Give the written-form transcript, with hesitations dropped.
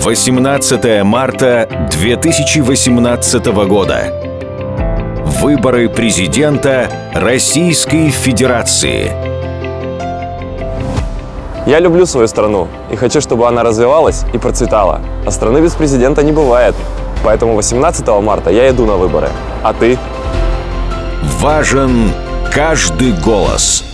18 марта 2018 года. Выборы президента Российской Федерации. Я люблю свою страну и хочу, чтобы она развивалась и процветала. А страны без президента не бывает. Поэтому 18 марта я иду на выборы. А ты? Важен каждый голос.